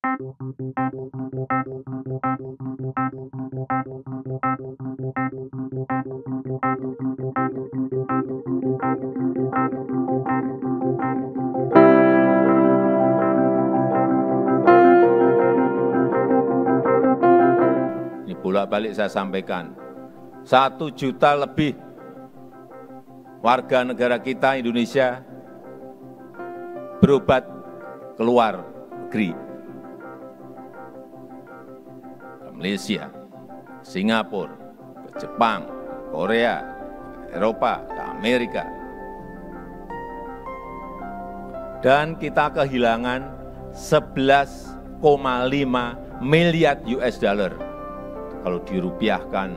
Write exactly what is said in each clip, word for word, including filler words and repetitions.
Ini bolak-balik saya sampaikan, satu juta lebih warga negara kita Indonesia berobat ke luar negeri, ke Malaysia, Singapura, ke Jepang, Korea, Eropa, ke Amerika. Dan kita kehilangan sebelas koma lima miliar U S dollar. Kalau dirupiahkan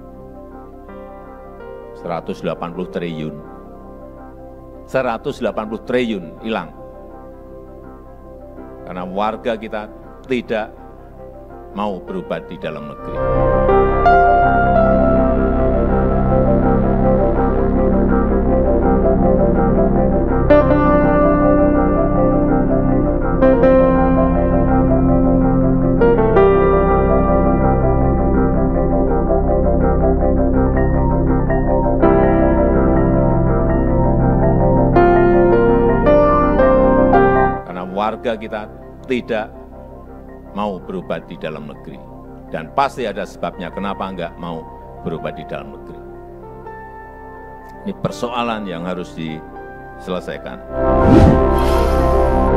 seratus delapan puluh triliun. seratus delapan puluh triliun hilang. Karena warga kita tidak mau berobat di dalam negeri. Warga kita tidak mau berobat di dalam negeri. Dan pasti ada sebabnya kenapa enggak mau berobat di dalam negeri. Ini persoalan yang harus diselesaikan.